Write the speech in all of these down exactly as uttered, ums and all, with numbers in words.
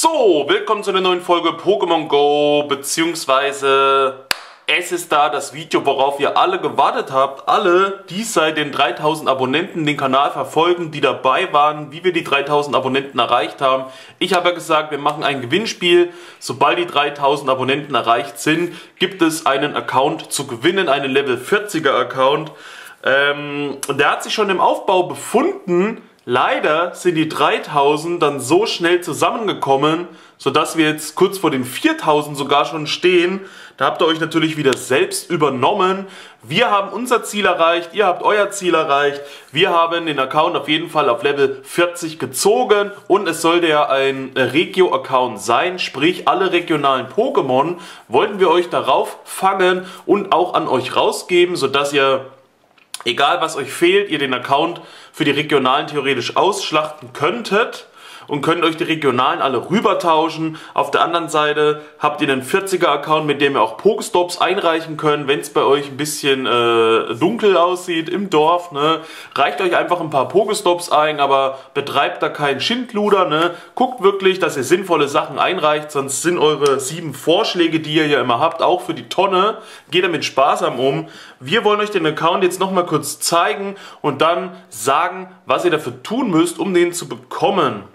So, willkommen zu einer neuen Folge Pokémon Go, beziehungsweise es ist da das Video, worauf ihr alle gewartet habt. Alle, die seit den dreitausend Abonnenten den Kanal verfolgen, die dabei waren, wie wir die dreitausend Abonnenten erreicht haben. Ich habe ja gesagt, wir machen ein Gewinnspiel. Sobald die dreitausend Abonnenten erreicht sind, gibt es einen Account zu gewinnen, einen Level vierziger Account. Ähm, der hat sich schon im Aufbau befunden. Leider sind die dreitausend dann so schnell zusammengekommen, sodass wir jetzt kurz vor den viertausend sogar schon stehen. Da habt ihr euch natürlich wieder selbst übernommen. Wir haben unser Ziel erreicht, ihr habt euer Ziel erreicht. Wir haben den Account auf jeden Fall auf Level vierzig gezogen und es sollte ja ein Regio-Account sein, sprich alle regionalen Pokémon wollten wir euch darauf fangen und auch an euch rausgeben, sodass ihr, egal was euch fehlt, ihr den Account für die Regionalen theoretisch ausschlachten könntet und könnt euch die Regionalen alle rüber tauschen. Auf der anderen Seite habt ihr einen vierziger Account, mit dem ihr auch Pokestops einreichen könnt, wenn es bei euch ein bisschen äh, dunkel aussieht im Dorf. Ne? Reicht euch einfach ein paar Pokestops ein, aber betreibt da keinen Schindluder. Ne? Guckt wirklich, dass ihr sinnvolle Sachen einreicht, sonst sind eure sieben Vorschläge, die ihr ja immer habt, auch für die Tonne. Geht damit sparsam um. Wir wollen euch den Account jetzt nochmal kurz zeigen und dann sagen, was ihr dafür tun müsst, um den zu bekommen.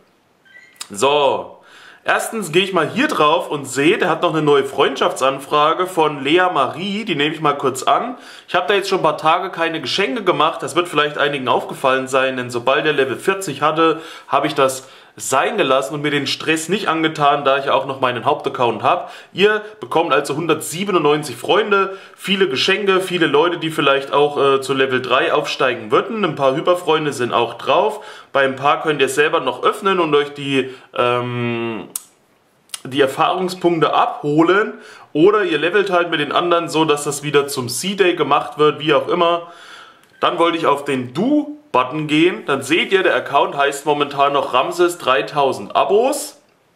So, erstens gehe ich mal hier drauf und sehe, der hat noch eine neue Freundschaftsanfrage von Lea Marie, die nehme ich mal kurz an. Ich habe da jetzt schon ein paar Tage keine Geschenke gemacht, das wird vielleicht einigen aufgefallen sein, denn sobald er Level vierzig hatte, habe ich das sein gelassen und mir den Stress nicht angetan, da ich auch noch meinen Hauptaccount habe. Ihr bekommt also hundertsiebenundneunzig Freunde, viele Geschenke, viele Leute, die vielleicht auch äh, zu Level drei aufsteigen würden. Ein paar Hyperfreunde sind auch drauf. Bei ein paar könnt ihr selber noch öffnen und euch die, ähm, die Erfahrungspunkte abholen. Oder ihr levelt halt mit den anderen so, dass das wieder zum C-Day gemacht wird, wie auch immer. Dann wollte ich auf den Do-Button gehen, dann seht ihr, der Account heißt momentan noch Ramses dreitausend Abos.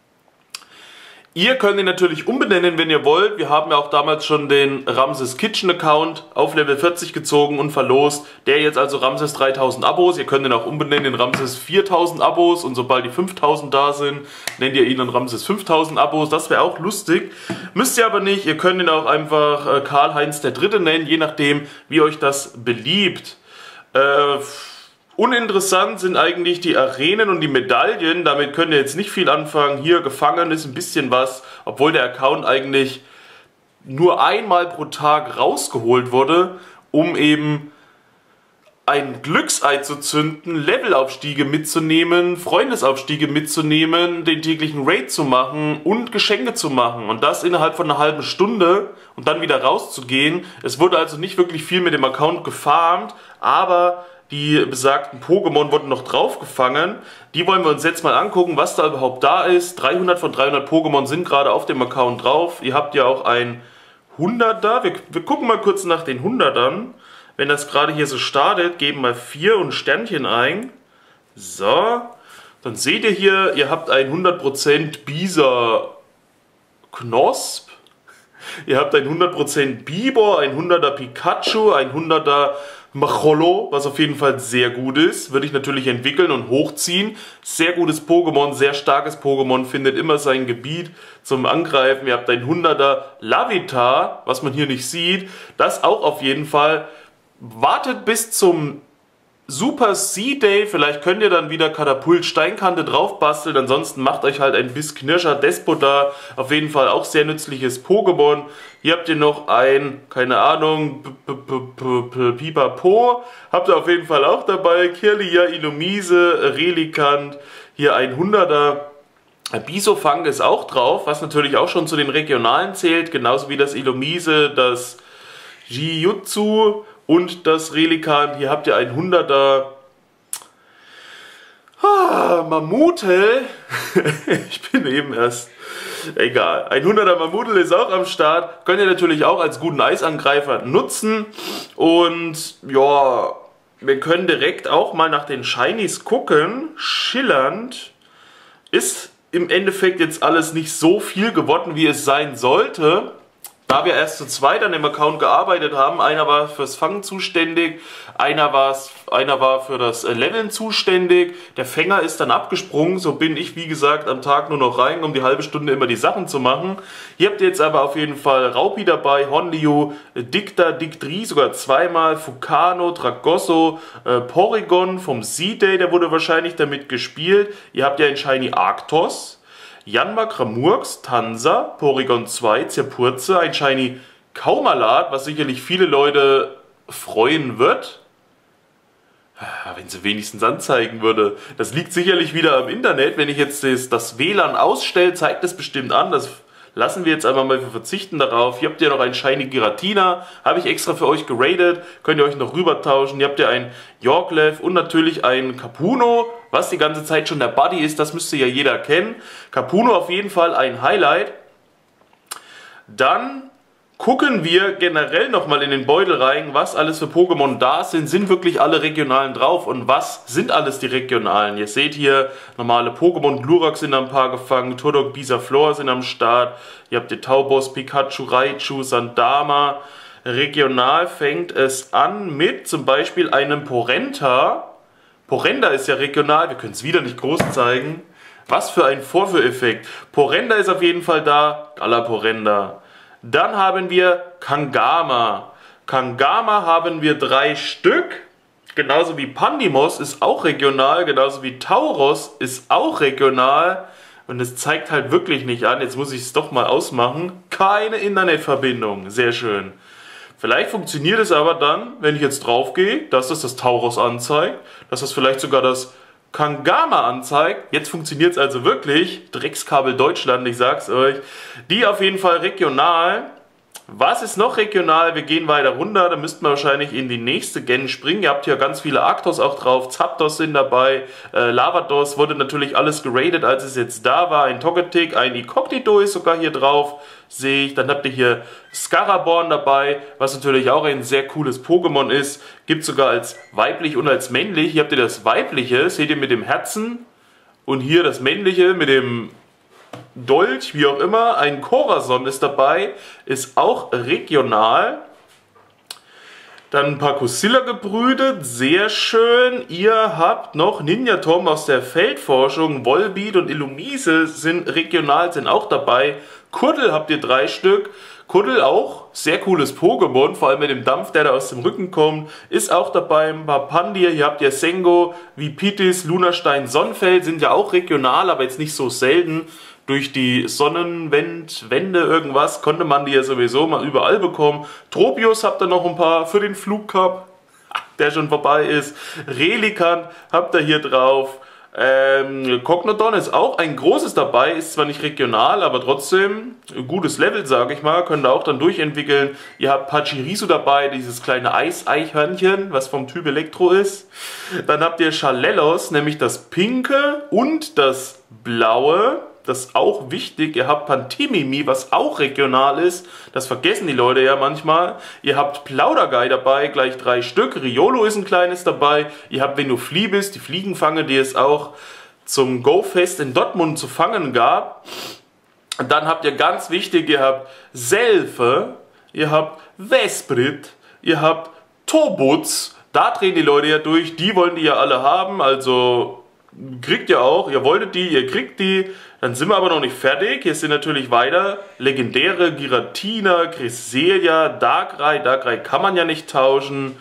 Ihr könnt ihn natürlich umbenennen, wenn ihr wollt. Wir haben ja auch damals schon den Ramses Kitchen Account auf Level vierzig gezogen und verlost. Der jetzt also Ramses dreitausend Abos. Ihr könnt ihn auch umbenennen in Ramses viertausend Abos und sobald die fünftausend da sind, nennt ihr ihn dann Ramses fünftausend Abos. Das wäre auch lustig. Müsst ihr aber nicht. Ihr könnt ihn auch einfach äh, Karl-Heinz der Dritte nennen, je nachdem, wie euch das beliebt. Äh, Uninteressant sind eigentlich die Arenen und die Medaillen, damit könnt ihr jetzt nicht viel anfangen. Hier gefangen ist ein bisschen was, obwohl der Account eigentlich nur einmal pro Tag rausgeholt wurde, um eben ein Glücksei zu zünden, Levelaufstiege mitzunehmen, Freundesaufstiege mitzunehmen, den täglichen Raid zu machen und Geschenke zu machen. Und das innerhalb von einer halben Stunde und dann wieder rauszugehen. Es wurde also nicht wirklich viel mit dem Account gefarmt, aber die besagten Pokémon wurden noch drauf gefangen. Die wollen wir uns jetzt mal angucken, was da überhaupt da ist. dreihundert von dreihundert Pokémon sind gerade auf dem Account drauf. Ihr habt ja auch ein hunderter. Wir, wir gucken mal kurz nach den hundertern. Wenn das gerade hier so startet, geben wir vier und Sternchen ein. So, dann seht ihr hier, ihr habt ein hundert Prozent Bisa Knosp. Ihr habt ein hundert Prozent Bibor, ein hunderter Pikachu, ein hunderter Macholo, was auf jeden Fall sehr gut ist. Würde ich natürlich entwickeln und hochziehen. Sehr gutes Pokémon, sehr starkes Pokémon, findet immer sein Gebiet zum Angreifen. Ihr habt ein hunderter Lavitar, was man hier nicht sieht. Das auch auf jeden Fall. Wartet bis zum Super C-Day, vielleicht könnt ihr dann wieder Katapult Steinkante drauf basteln, ansonsten macht euch halt ein Bissknirscher Despota, auf jeden Fall auch sehr nützliches Pokémon. Hier habt ihr noch ein, keine Ahnung, Pipapo, habt ihr auf jeden Fall auch dabei, Kirlia, Illumise, Relikant, hier ein hunderter. Bisofang ist auch drauf, was natürlich auch schon zu den Regionalen zählt, genauso wie das Illumise, das Jijutsu und das Relikant. Hier habt ihr ein hunderter ah, Mammutel. Ich bin eben erst... Egal. ein hunderter Mammutel ist auch am Start. Könnt ihr natürlich auch als guten Eisangreifer nutzen. Und ja, wir können direkt auch mal nach den Shinies gucken. Schillernd ist im Endeffekt jetzt alles nicht so viel geworden, wie es sein sollte. da wir erst zu zweit an dem Account gearbeitet haben, einer war fürs Fangen zuständig, einer, war's, einer war für das Leveln zuständig, der Fänger ist dann abgesprungen, so bin ich wie gesagt am Tag nur noch rein, um die halbe Stunde immer die Sachen zu machen. Hier habt ihr jetzt aber auf jeden Fall Raupi dabei, Honliu, Dicta, Dictri, sogar zweimal, Fukano, Tragosso, äh, Porygon vom Z-Day, der wurde wahrscheinlich damit gespielt. Ihr habt ja einen Shiny Arctos, Yanma, Ramurks, Tansa, Porygon zwei, Zerpurze, ein Shiny Kaumalat, was sicherlich viele Leute freuen wird. Wenn sie wenigstens anzeigen würde. Das liegt sicherlich wieder am Internet. Wenn ich jetzt das, das W L A N ausstelle, zeigt das bestimmt an. Das lassen wir jetzt einfach mal, wir verzichten darauf. Hier habt ihr noch einen Shiny Giratina, habe ich extra für euch geradet. Könnt ihr euch noch rüber tauschen. Hier habt ihr ein Yorklev und natürlich ein Capuno, was die ganze Zeit schon der Buddy ist. Das müsste ja jeder kennen. Capuno auf jeden Fall ein Highlight. Dann gucken wir generell nochmal in den Beutel rein, was alles für Pokémon da sind. Sind wirklich alle regionalen drauf und was sind alles die regionalen? Ihr seht hier normale Pokémon, Glurak sind ein paar gefangen, Turtok, Bisaflor sind am Start. Ihr habt die Taubos, Pikachu, Raichu, Sandama. Regional fängt es an mit zum Beispiel einem Porenta. Porenda ist ja regional, wir können es wieder nicht groß zeigen. Was für ein Vorführeffekt. Porenda ist auf jeden Fall da, Gala Porenda. Dann haben wir Kangama. Kangama haben wir drei Stück. Genauso wie Pandimos ist auch regional. Genauso wie Tauros ist auch regional. Und es zeigt halt wirklich nicht an. Jetzt muss ich es doch mal ausmachen. Keine Internetverbindung. Sehr schön. Vielleicht funktioniert es aber dann, wenn ich jetzt drauf gehe, dass das das Tauros anzeigt. Dass das vielleicht sogar das Kangama anzeigt. Jetzt funktioniert es also wirklich. Dreckskabel Deutschland, ich sag's euch. Die auf jeden Fall regional. Was ist noch regional? Wir gehen weiter runter. Da müssten wir wahrscheinlich in die nächste Gen springen. Ihr habt hier ganz viele Arctos auch drauf. Zapdos sind dabei. Äh, Lavados wurde natürlich alles geradet, als es jetzt da war. Ein Togetic, ein Incognito ist sogar hier drauf. Sehe ich. Dann habt ihr hier Scaraborn dabei, was natürlich auch ein sehr cooles Pokémon ist. Gibt sogar als weiblich und als männlich. Hier habt ihr das weibliche, seht ihr mit dem Herzen. Und hier das männliche mit dem Dolch, wie auch immer. Ein Corazon ist dabei, ist auch regional. Dann ein paar Kusilla gebrütet, sehr schön. Ihr habt noch Ninja Tom aus der Feldforschung, Volbeat und Illumise sind regional, sind auch dabei. Kuddel habt ihr drei Stück. Kuddel auch, sehr cooles Pokémon, vor allem mit dem Dampf, der da aus dem Rücken kommt, ist auch dabei. Ein paar Pandir, hier habt ihr Sengo, Vipitis, Lunastein, Sonnenfeld, sind ja auch regional, aber jetzt nicht so selten. Durch die Sonnenwände, irgendwas, konnte man die ja sowieso mal überall bekommen. Tropius habt ihr noch ein paar für den Flugcup, der schon vorbei ist. Relikan habt ihr hier drauf. Ähm, Cognodon ist auch ein großes dabei, ist zwar nicht regional, aber trotzdem ein gutes Level, sage ich mal, könnt ihr auch dann durchentwickeln. Ihr habt Pachirisu dabei, dieses kleine Eiseichhörnchen, was vom Typ Elektro ist. Dann habt ihr Schalellos, nämlich das pinke und das blaue. Das ist auch wichtig. Ihr habt Pantimimi, was auch regional ist. Das vergessen die Leute ja manchmal. Ihr habt Plauderguy dabei, gleich drei Stück. Riolo ist ein kleines dabei. Ihr habt, wenn du Flie bist, die Fliegenfange, die es auch zum Go-Fest in Dortmund zu fangen gab. Dann habt ihr ganz wichtig, ihr habt Selfe, ihr habt Vesprit, ihr habt Tobutz. Da drehen die Leute ja durch. Die wollen die ja alle haben, also kriegt ihr auch. Ihr wolltet die, ihr kriegt die. Dann sind wir aber noch nicht fertig. Hier sind natürlich weiter legendäre Giratina, Cresselia, Darkrai. Darkrai kann man ja nicht tauschen.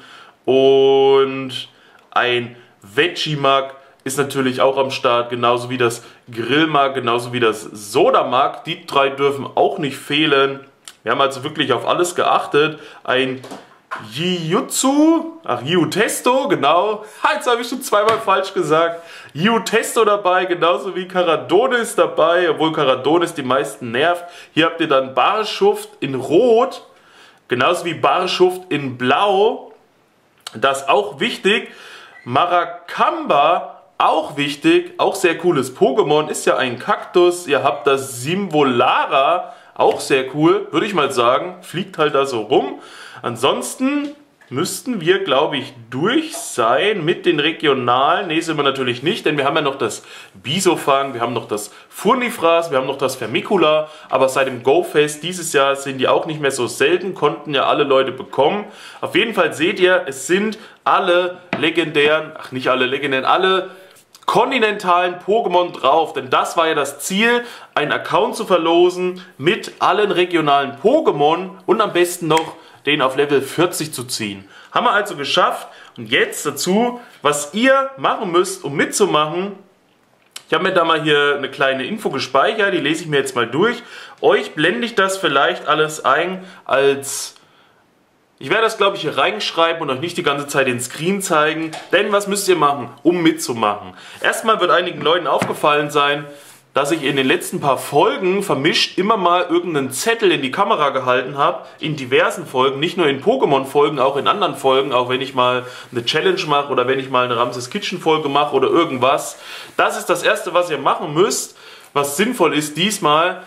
Und ein Vegiemag ist natürlich auch am Start. Genauso wie das Grillmag, genauso wie das Sodamag. Die drei dürfen auch nicht fehlen. Wir haben also wirklich auf alles geachtet. Ein Jijutsu, ach Jiutesto, genau, jetzt habe ich schon zweimal falsch gesagt. Jiutesto dabei, genauso wie Caradonis dabei, obwohl Caradonis die meisten nervt. Hier habt ihr dann Barschuft in Rot, genauso wie Barschuft in Blau. Das ist auch wichtig. Maracamba, auch wichtig, auch sehr cooles Pokémon, ist ja ein Kaktus. Ihr habt das Simvolara, auch sehr cool, würde ich mal sagen, fliegt halt da so rum. Ansonsten, müssten wir, glaube ich, durch sein mit den regionalen. Ne, sind wir natürlich nicht, denn wir haben ja noch das Bisofang, wir haben noch das Furnifras, wir haben noch das Vermicula, aber seit dem Go-Fest dieses Jahr sind die auch nicht mehr so selten, konnten ja alle Leute bekommen. Auf jeden Fall seht ihr, es sind alle legendären, ach nicht alle legendären, alle kontinentalen Pokémon drauf, denn das war ja das Ziel, einen Account zu verlosen mit allen regionalen Pokémon und am besten noch den auf Level vierzig zu ziehen. Haben wir also geschafft und jetzt dazu, was ihr machen müsst, um mitzumachen. Ich habe mir da mal hier eine kleine Info gespeichert, die lese ich mir jetzt mal durch. Euch blende ich das vielleicht alles ein als... Ich werde das, glaube ich, hier reinschreiben und euch nicht die ganze Zeit den Screen zeigen. Denn was müsst ihr machen, um mitzumachen? Erstmal wird einigen Leuten aufgefallen sein, dass ich in den letzten paar Folgen vermischt immer mal irgendeinen Zettel in die Kamera gehalten habe. In diversen Folgen, nicht nur in Pokémon-Folgen, auch in anderen Folgen. Auch wenn ich mal eine Challenge mache oder wenn ich mal eine Ramses Kitchen-Folge mache oder irgendwas. Das ist das Erste, was ihr machen müsst, was sinnvoll ist diesmal.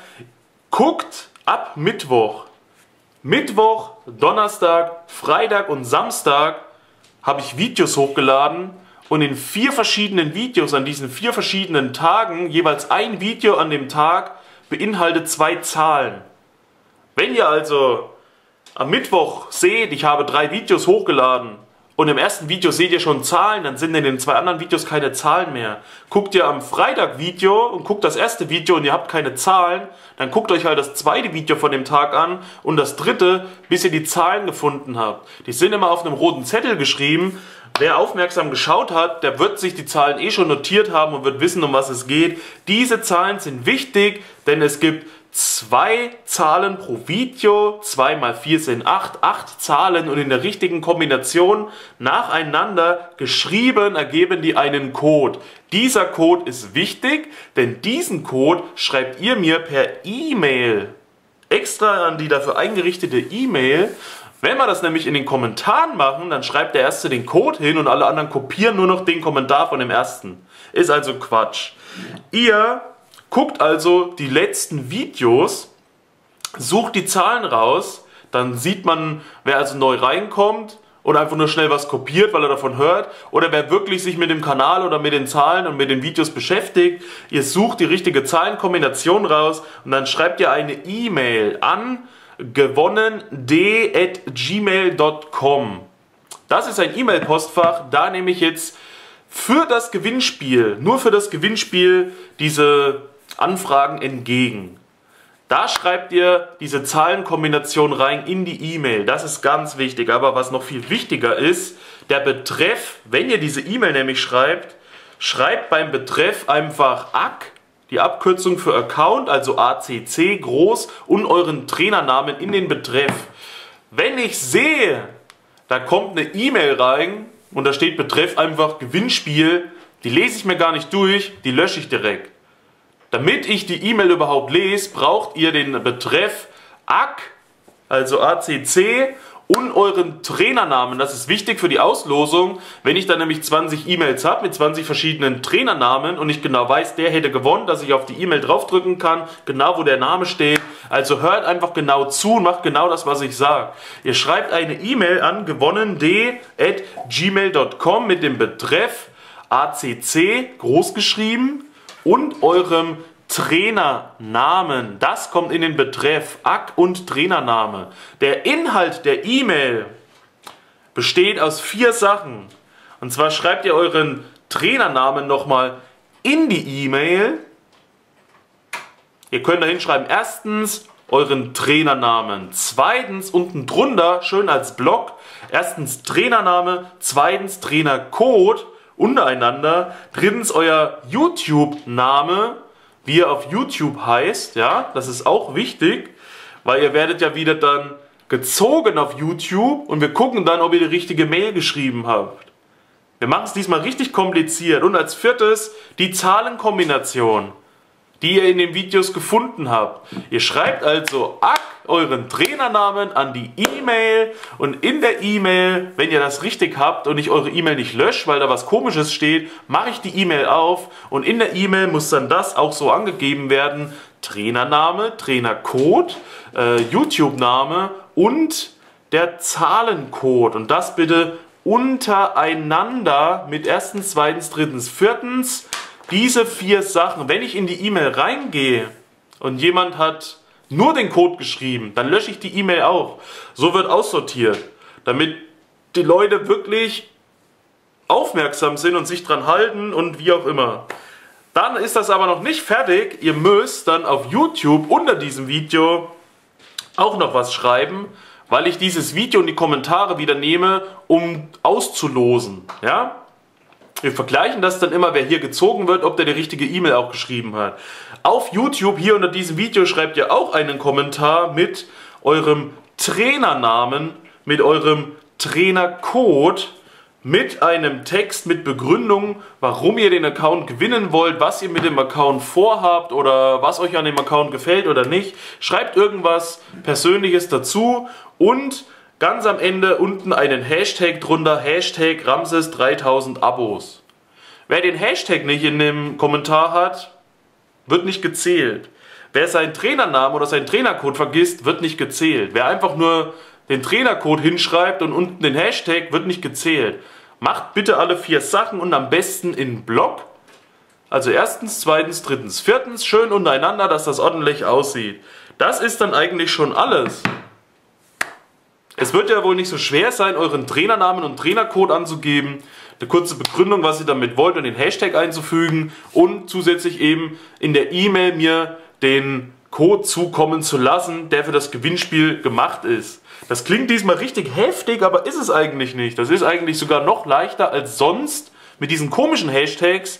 Guckt ab Mittwoch. Mittwoch, Donnerstag, Freitag und Samstag habe ich Videos hochgeladen und in vier verschiedenen Videos an diesen vier verschiedenen Tagen, jeweils ein Video an dem Tag, beinhaltet zwei Zahlen. Wenn ihr also am Mittwoch seht, ich habe drei Videos hochgeladen und im ersten Video seht ihr schon Zahlen, dann sind in den zwei anderen Videos keine Zahlen mehr. Guckt ihr am Freitag Video und guckt das erste Video und ihr habt keine Zahlen, dann guckt euch halt das zweite Video von dem Tag an und das dritte, bis ihr die Zahlen gefunden habt. Die sind immer auf einem roten Zettel geschrieben. Wer aufmerksam geschaut hat, der wird sich die Zahlen eh schon notiert haben und wird wissen, um was es geht. Diese Zahlen sind wichtig, denn es gibt zwei Zahlen pro Video, zwei mal vier sind acht, acht Zahlen und in der richtigen Kombination nacheinander geschrieben ergeben die einen Code. Dieser Code ist wichtig, denn diesen Code schreibt ihr mir per E-Mail, extra an die dafür eingerichtete E-Mail. Wenn wir das nämlich in den Kommentaren machen, dann schreibt der Erste den Code hin und alle anderen kopieren nur noch den Kommentar von dem Ersten. Ist also Quatsch. Ihr guckt also die letzten Videos, sucht die Zahlen raus, dann sieht man, wer also neu reinkommt oder einfach nur schnell was kopiert, weil er davon hört, oder wer wirklich sich mit dem Kanal oder mit den Zahlen und mit den Videos beschäftigt. Ihr sucht die richtige Zahlenkombination raus und dann schreibt ihr eine E-Mail an gewonnen d at gmail punkt com. Das ist ein E-Mail-Postfach, da nehme ich jetzt für das Gewinnspiel, nur für das Gewinnspiel, diese Anfragen entgegen. Da schreibt ihr diese Zahlenkombination rein in die E-Mail. Das ist ganz wichtig. Aber was noch viel wichtiger ist, der Betreff, wenn ihr diese E-Mail nämlich schreibt, schreibt beim Betreff einfach A C, die Abkürzung für Account, also A C C groß und euren Trainernamen in den Betreff. Wenn ich sehe, da kommt eine E-Mail rein und da steht Betreff einfach Gewinnspiel, die lese ich mir gar nicht durch, die lösche ich direkt. Damit ich die E-Mail überhaupt lese, braucht ihr den Betreff A C, also A C C und euren Trainernamen. Das ist wichtig für die Auslosung. Wenn ich dann nämlich zwanzig E-Mails habe mit zwanzig verschiedenen Trainernamen und ich genau weiß, der hätte gewonnen, dass ich auf die E-Mail draufdrücken kann, genau wo der Name steht. Also hört einfach genau zu und macht genau das, was ich sage. Ihr schreibt eine E-Mail an gewonnen d at gmail punkt com mit dem Betreff A C C großgeschrieben und eurem Trainernamen. Das kommt in den Betreff A C und Trainername. Der Inhalt der E-Mail besteht aus vier Sachen. Und zwar schreibt ihr euren Trainernamen nochmal in die E-Mail. Ihr könnt da hinschreiben, erstens euren Trainernamen, zweitens unten drunter, schön als Block, erstens Trainername, zweitens Trainercode untereinander, drittens euer YouTube-Name, wie ihr auf YouTube heißt, ja, das ist auch wichtig, weil ihr werdet ja wieder dann gezogen auf YouTube und wir gucken dann, ob ihr die richtige Mail geschrieben habt. Wir machen es diesmal richtig kompliziert. Und als viertes die Zahlenkombination, die ihr in den Videos gefunden habt. Ihr schreibt also A C euren Trainernamen an die E-Mail und in der E-Mail, wenn ihr das richtig habt und ich eure E-Mail nicht lösche, weil da was Komisches steht, mache ich die E-Mail auf und in der E-Mail muss dann das auch so angegeben werden, Trainername, Trainercode, äh, YouTube-Name und der Zahlencode. Und das bitte untereinander mit erstens, zweitens, drittens, viertens. Diese vier Sachen, wenn ich in die E-Mail reingehe und jemand hat nur den Code geschrieben, dann lösche ich die E-Mail auch. So wird aussortiert, damit die Leute wirklich aufmerksam sind und sich dran halten und wie auch immer. Dann ist das aber noch nicht fertig. Ihr müsst dann auf YouTube unter diesem Video auch noch was schreiben, weil ich dieses Video und die Kommentare wieder nehme, um auszulosen. Ja? Wir vergleichen das dann immer, wer hier gezogen wird, ob der die richtige E-Mail auch geschrieben hat. Auf YouTube, hier unter diesem Video, schreibt ihr auch einen Kommentar mit eurem Trainernamen, mit eurem Trainercode, mit einem Text, mit Begründung, warum ihr den Account gewinnen wollt, was ihr mit dem Account vorhabt oder was euch an dem Account gefällt oder nicht. Schreibt irgendwas Persönliches dazu und ganz am Ende unten einen Hashtag drunter, Hashtag Ramses dreitausend Abos. Wer den Hashtag nicht in dem Kommentar hat, wird nicht gezählt. Wer seinen Trainernamen oder seinen Trainercode vergisst, wird nicht gezählt. Wer einfach nur den Trainercode hinschreibt und unten den Hashtag, wird nicht gezählt. Macht bitte alle vier Sachen und am besten in Block. Also erstens, zweitens, drittens, viertens, schön untereinander, dass das ordentlich aussieht. Das ist dann eigentlich schon alles. Es wird ja wohl nicht so schwer sein, euren Trainernamen und Trainercode anzugeben, eine kurze Begründung, was ihr damit wollt und den Hashtag einzufügen und zusätzlich eben in der E-Mail mir den Code zukommen zu lassen, der für das Gewinnspiel gemacht ist. Das klingt diesmal richtig heftig, aber ist es eigentlich nicht. Das ist eigentlich sogar noch leichter als sonst mit diesen komischen Hashtags,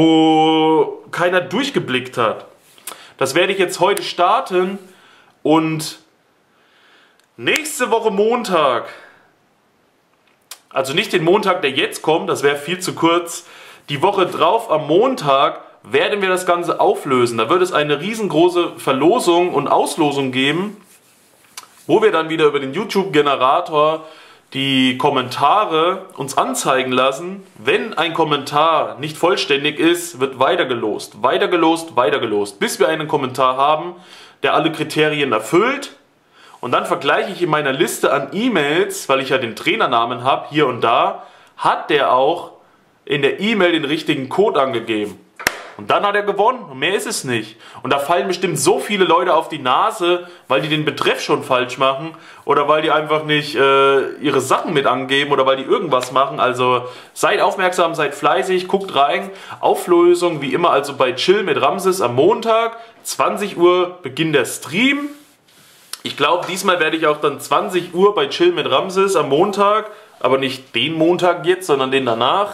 wo keiner durchgeblickt hat. Das werde ich jetzt heute starten und nächste Woche Montag, also nicht den Montag, der jetzt kommt, das wäre viel zu kurz, die Woche drauf am Montag werden wir das Ganze auflösen. Da wird es eine riesengroße Verlosung und Auslosung geben, wo wir dann wieder über den YouTube-Generator die Kommentare uns anzeigen lassen. Wenn ein Kommentar nicht vollständig ist, wird weitergelost, weitergelost, weitergelost, bis wir einen Kommentar haben, der alle Kriterien erfüllt. Und dann vergleiche ich in meiner Liste an E-Mails, weil ich ja den Trainernamen habe, hier und da, hat der auch in der E-Mail den richtigen Code angegeben. Und dann hat er gewonnen und mehr ist es nicht. Und da fallen bestimmt so viele Leute auf die Nase, weil die den Betreff schon falsch machen oder weil die einfach nicht äh, ihre Sachen mit angeben oder weil die irgendwas machen. Also seid aufmerksam, seid fleißig, guckt rein. Auflösung wie immer also bei Chill mit Ramses am Montag, zwanzig Uhr Beginn der Stream. Ich glaube, diesmal werde ich auch dann zwanzig Uhr bei Chill mit Ramses am Montag, aber nicht den Montag jetzt, sondern den danach,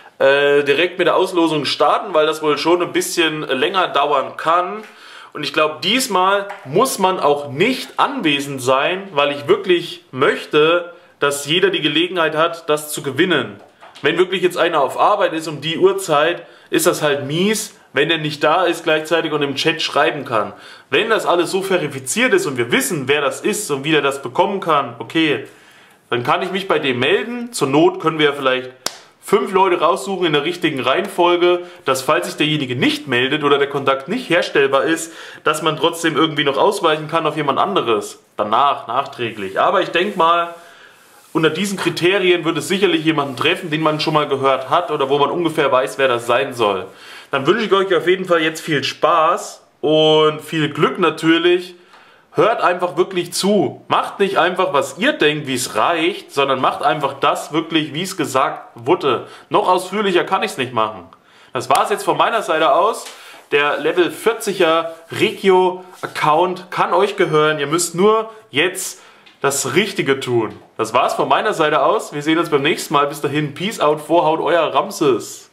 äh, direkt mit der Auslosung starten, weil das wohl schon ein bisschen länger dauern kann. Und ich glaube, diesmal muss man auch nicht anwesend sein, weil ich wirklich möchte, dass jeder die Gelegenheit hat, das zu gewinnen. Wenn wirklich jetzt einer auf Arbeit ist um die Uhrzeit, ist das halt mies, wenn er nicht da ist gleichzeitig und im Chat schreiben kann. Wenn das alles so verifiziert ist und wir wissen, wer das ist und wie der das bekommen kann, okay, dann kann ich mich bei dem melden. Zur Not können wir ja vielleicht fünf Leute raussuchen in der richtigen Reihenfolge, dass falls sich derjenige nicht meldet oder der Kontakt nicht herstellbar ist, dass man trotzdem irgendwie noch ausweichen kann auf jemand anderes. Danach, nachträglich. Aber ich denke mal, unter diesen Kriterien wird es sicherlich jemanden treffen, den man schon mal gehört hat oder wo man ungefähr weiß, wer das sein soll. Dann wünsche ich euch auf jeden Fall jetzt viel Spaß und viel Glück natürlich. Hört einfach wirklich zu. Macht nicht einfach, was ihr denkt, wie es reicht, sondern macht einfach das wirklich, wie es gesagt wurde. Noch ausführlicher kann ich es nicht machen. Das war es jetzt von meiner Seite aus. Der Level vierziger Regio-Account kann euch gehören. Ihr müsst nur jetzt das Richtige tun. Das war es von meiner Seite aus. Wir sehen uns beim nächsten Mal. Bis dahin, Peace out, Vorhaut, euer Ramses.